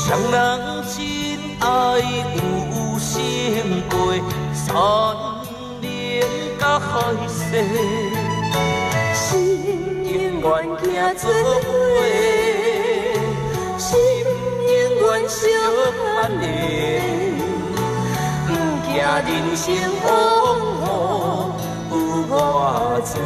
双人真爱有成过，山林甲海誓，心永远行做伙，心永远相牵连。不惊人生风雨有偌多，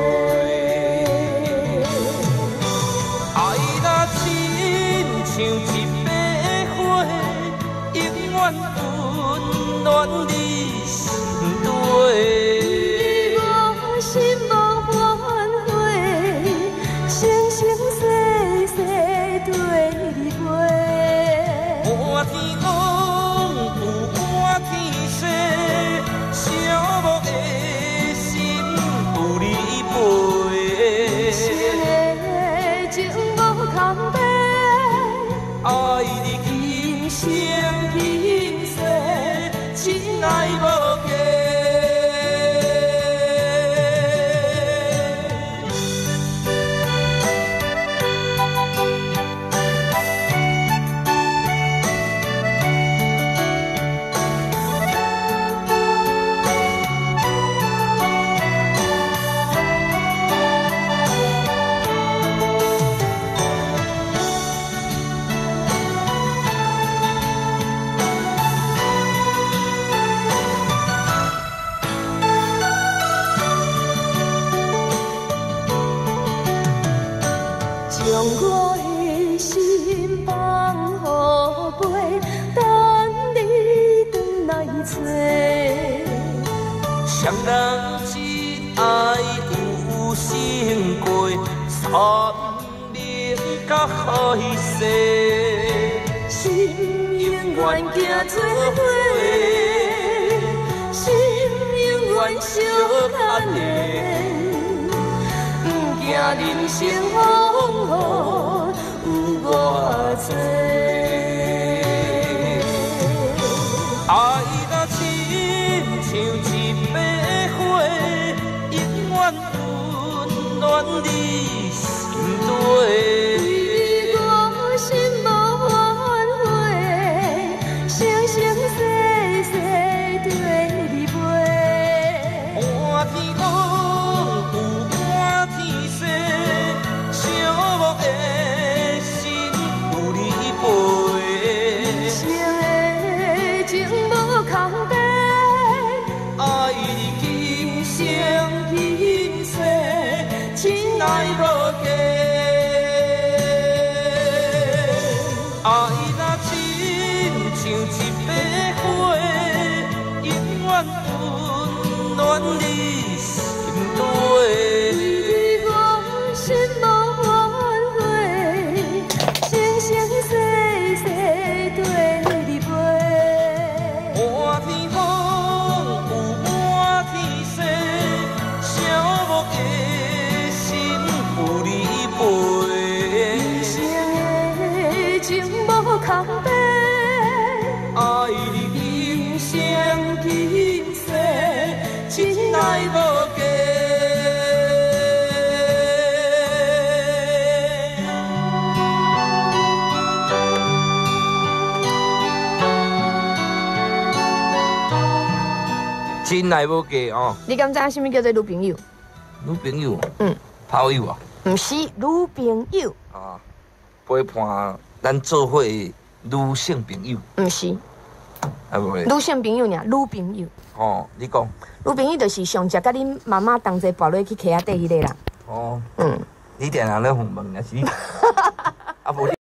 爱若亲像一把火，永远温暖你心底。你我心无反悔，生生世世对你陪。满天风有满天雪，寂寞的心有你陪。情无空白，爱你今生今世，情爱无价。将我的心放予飞，等你转来找。双人真爱有成过，山林甲海誓，心永远行做伙，心永远相牵连。惊人生风雨有偌多，爱若亲像一把火，永远温暖你心底。你我心无反悔，生生世世对你陪。满天风有满天雪，寂寞的心有你陪。情无空白，爱你今生今世，情爱无价。爱若亲像一把火，永远温暖你心底。你我心无反悔，生生世世对你陪。满天风有满天雪，寂寞的心有你陪。一生的情无空白，爱你今生今世，情爱无价。真爱无价哦！ 你敢知影什么叫做女朋友？ 女朋友，炮友啊？ 毋是女朋友， 啊，陪伴咱做伙的女性朋友， 毋是啊无咧？ 女性朋友尔，女朋友。 哦，你讲。 女朋友就是上只甲恁妈妈同齐跋落去溪仔底迄个啦。 哦，你定定咧访问，也是你，啊无你。